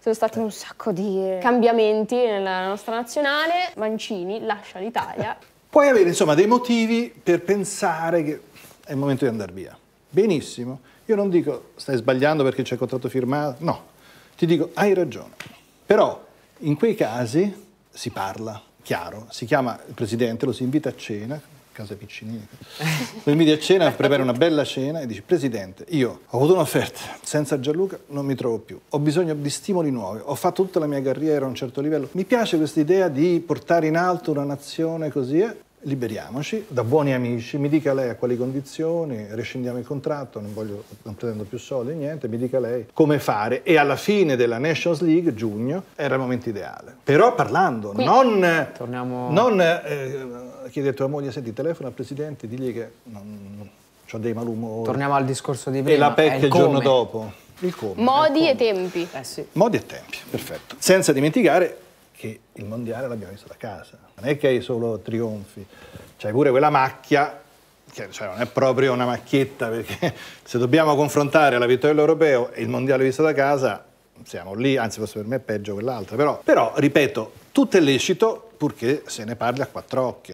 sono stati un sacco di cambiamenti nella nostra nazionale. Mancini lascia l'Italia. Puoi avere insomma dei motivi per pensare che è il momento di andare via. Benissimo. Io non dico stai sbagliando perché c'è il contratto firmato, no. Ti dico hai ragione. Però in quei casi si parla, chiaro, si chiama il presidente, lo si invita a cena, casa piccinina, lo inviti a cena, prepara una bella cena e dici presidente, io ho avuto un'offerta, senza Gianluca non mi trovo più, ho bisogno di stimoli nuovi, ho fatto tutta la mia carriera a un certo livello, mi piace questa idea di portare in alto una nazione così, liberiamoci, da buoni amici, mi dica lei a quali condizioni, rescindiamo il contratto, non pretendo più soldi, niente, mi dica lei come fare. E alla fine della Nations League, giugno, era il momento ideale. Però parlando, non chiedere a tua moglie, senti, telefono al presidente, digli che ho dei malumori. Torniamo al discorso di prima. E la PEC il giorno dopo. Il come. Modi e tempi. Sì. Modi e tempi, perfetto. Senza dimenticare che il mondiale l'abbiamo visto da casa, non è che hai solo trionfi, c'hai pure quella macchia, che cioè, non è proprio una macchietta, perché se dobbiamo confrontare la vittoria dell'Europeo e il mondiale visto da casa, siamo lì, anzi forse per me è peggio quell'altra, però ripeto, tutto è lecito purché se ne parli a quattro occhi.